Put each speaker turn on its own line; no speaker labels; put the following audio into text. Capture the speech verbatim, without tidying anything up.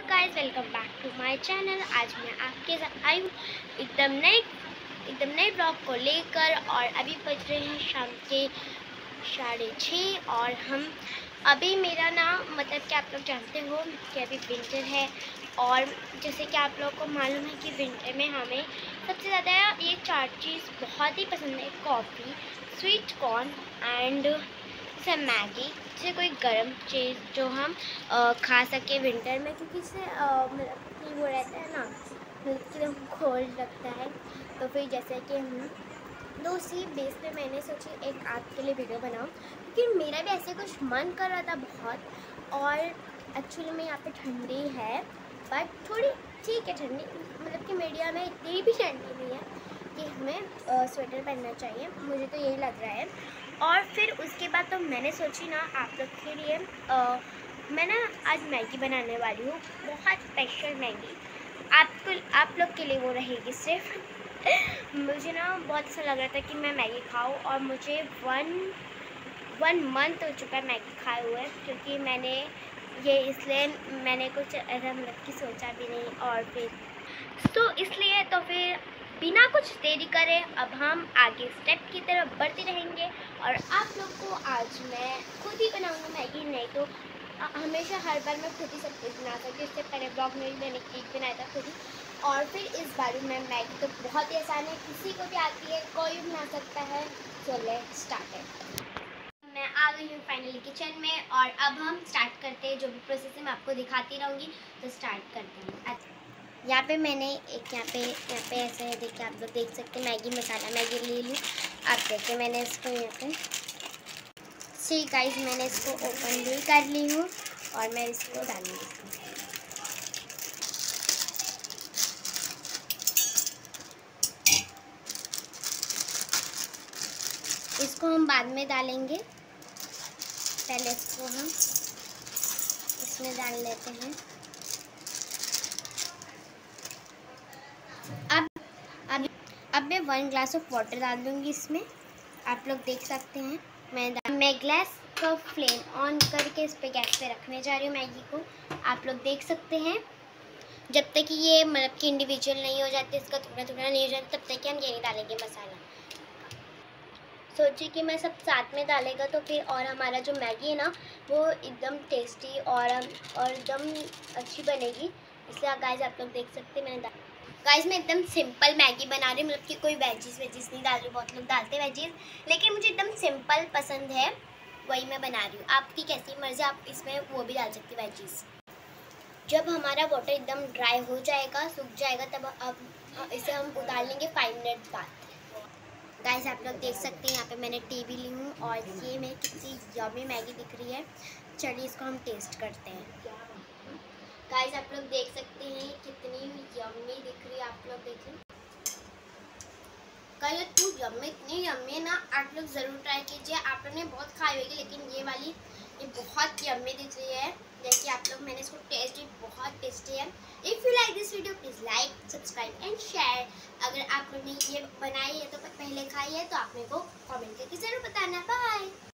Guys, welcome back to my channel. आज मैं आपके साथ आई हूँ एकदम नए एकदम नए ब्लॉग को लेकर। और अभी बज रहे हैं शाम के साढ़े छः और हम अभी मेरा ना मतलब कि आप लोग जानते हो कि अभी विंटर है। और जैसे कि आप लोगों को मालूम है कि विंटर में हमें सबसे ज़्यादा ये चार चीज़ बहुत ही पसंद है। कॉफ़ी, स्वीट कॉर्न एंड जैसे मैगी, जैसे कोई गर्म चीज़ जो हम आ, खा सके विंटर में, क्योंकि इससे मतलब कि वो रहता है ना, मतलब कि एकदम कोल्ड लगता है। तो फिर जैसे कि हम तो उसी बेस पे मैंने सोची एक आपके लिए वीडियो बनाऊं, क्योंकि मेरा भी ऐसे कुछ मन कर रहा था बहुत। और एक्चुअली में यहाँ पे ठंडी है, बट थोड़ी ठीक है ठंडी, मतलब कि मीडियम में, इतनी भी ठंडी नहीं है कि हमें स्वेटर पहनना चाहिए, मुझे तो यही लग रहा है। और फिर उसके बाद तो मैंने सोची ना आप लोग के लिए आ, मैं ना आज मैगी बनाने वाली हूँ, बहुत स्पेशल मैगी। आपको आप लोग के लिए वो रहेगी सिर्फ। मुझे ना बहुत अच्छा लग रहा था कि मैं मैगी खाऊं, और मुझे वन वन मंथ हो चुका है मैगी खाए हुए, क्योंकि मैंने ये इसलिए मैंने कुछ ऐसा मतलब कि सोचा भी नहीं। और फिर तो इसलिए तो फिर बिना कुछ देरी करे अब हम आगे स्टेप की तरफ बढ़ते रहेंगे। और आप लोग को आज मैं खुद ही बनाऊंगा मैगी, नहीं तो हमेशा हर बार मैं खुद ही सब कुछ बना सकती हूँ। इससे पहले ब्लॉग में भी मैंने केक बनाया था खुद ही, और फिर इस बार मैं मैगी तो बहुत ही आसान है, किसी को भी आती है, कोई भी बना सकता है। So let's start. मैं आ गई हूँ फाइनली किचन में, और अब हम स्टार्ट करते हैं। जो भी प्रोसेस है मैं आपको दिखाती रहूँगी, तो स्टार्ट करते हैं। यहाँ पे मैंने एक यहाँ पे यहाँ पे ऐसे है, देखिए आप लोग देख सकते हैं, मैगी मसाला मैगी ले ली। आप देखिए मैंने इसको यहाँ पे सी गाइस मैंने इसको ओपन भी कर ली हूँ, और मैं इसको डालूँगी। इसको हम बाद में डालेंगे, पहले इसको हम इसमें डाल लेते हैं। अब अब अब मैं वन ग्लास ऑफ वाटर डाल दूँगी इसमें। आप लोग देख सकते हैं मैं मैं गैस का फ्लेम ऑन करके इस पे गैस पे रखने जा रही हूँ मैगी को। आप लोग देख सकते हैं, जब तक कि ये मतलब कि इंडिविजुअल नहीं हो जाते, इसका टुकड़ा टुकड़ा नहीं हो जाता, तब तक कि हम ये नहीं डालेंगे मसाला। सोचिए कि मैं सब साथ में डालेगा तो फिर और हमारा जो मैगी है ना वो एकदम टेस्टी और और एकदम अच्छी बनेगी। इसलिए गाइस आप लोग देख सकते हैं मैंने गाइस मैं एकदम सिंपल मैगी बना रही हूँ, मतलब कि कोई वेजीज वेजीज नहीं डाल रही। बहुत लोग डालते हैं वेजीज, लेकिन मुझे एकदम सिंपल पसंद है, वही मैं बना रही हूँ। आपकी कैसी मर्जी, आप इसमें वो भी डाल सकती वेजीज। जब हमारा वाटर एकदम ड्राई हो जाएगा, सूख जाएगा, तब अब इसे हम उतार लेंगे फाइव मिनट बाद। गाइस आप लोग देख सकते हैं यहाँ पे मैंने टी भी ली हूँ, और ये मेरी कितनी यम्मी मैगी दिख रही है। चलिए इसको हम टेस्ट करते हैं। गाइस आप लोग देख सकते हैं कितनी यम्मी दिख रही है, आप लोग देखें। गाइस इतनी यम्मी इतनी यम्मी है ना, आप लोग ज़रूर ट्राई कीजिए। आप लोगों ने बहुत खाई होगी, लेकिन ये वाली ये बहुत यम्मी दिख रही है। जैसे आप लोग मैंने इसको टेस्ट की, बहुत टेस्टी है। If you like this video please like subscribe and share. अगर आप लोगों ने ये बनाई है तो पहले खाई है तो आप मेरे को कमेंट करके ज़रूर बताना। बाय।